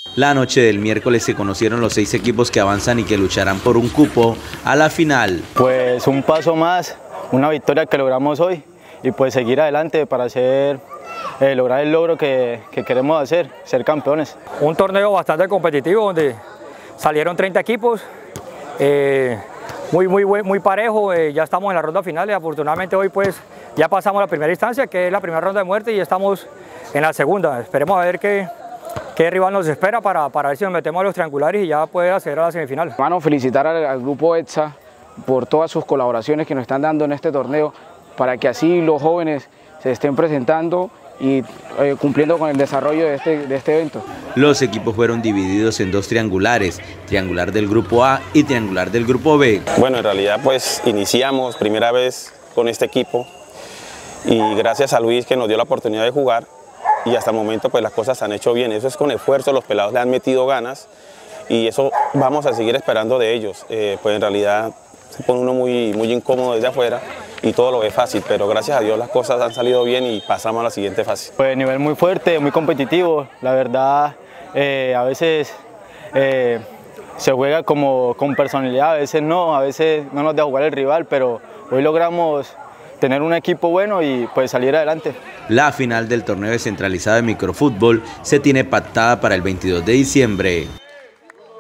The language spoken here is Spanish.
La noche del miércoles se conocieron los 6 equipos que avanzan y que lucharán por un cupo a la final. Pues un paso más, una victoria que logramos hoy y pues seguir adelante para lograr el logro que queremos hacer, ser campeones. Un torneo bastante competitivo donde salieron 30 equipos, muy parejo, ya estamos en la ronda final y afortunadamente hoy pues ya pasamos la primera instancia, que es la primera ronda de muerte, y estamos en la segunda. Esperemos a ver qué rival nos espera para ver si nos metemos a los triangulares y ya poder acceder a la semifinal. Bueno, felicitar al grupo ETSA por todas sus colaboraciones que nos están dando en este torneo, para que así los jóvenes se estén presentando y cumpliendo con el desarrollo de este evento. Los equipos fueron divididos en 2 triangulares, triangular del grupo A y triangular del grupo B. Bueno, en realidad pues iniciamos primera vez con este equipo y gracias a Luis que nos dio la oportunidad de jugar, y hasta el momento pues las cosas se han hecho bien. Eso es con esfuerzo, los pelados le han metido ganas y eso vamos a seguir esperando de ellos. Pues en realidad se pone uno muy incómodo desde afuera y todo lo ve fácil, pero gracias a Dios las cosas han salido bien y pasamos a la siguiente fase. Pues nivel muy fuerte, muy competitivo, la verdad a veces se juega como con personalidad, a veces no nos deja jugar el rival, pero hoy logramos tener un equipo bueno y pues salir adelante. La final del torneo descentralizado de microfútbol se tiene pactada para el 22 de diciembre.